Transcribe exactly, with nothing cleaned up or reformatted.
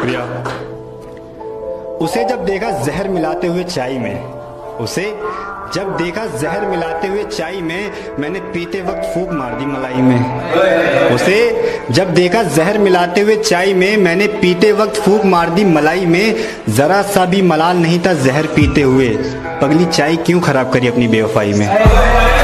शुक्रिया। उसे जब देखा जहर मिलाते हुए चाय में, उसे जब देखा जहर मिलाते हुए चाय में, मैंने पीते वक्त फूंक मार दी मलाई में। उसे जब देखा जहर मिलाते हुए चाय में, मैंने पीते वक्त फूंक मार दी मलाई में। जरा सा भी मलाल नहीं था जहर पीते हुए, पगली चाय क्यों खराब करी अपनी बेवफाई में।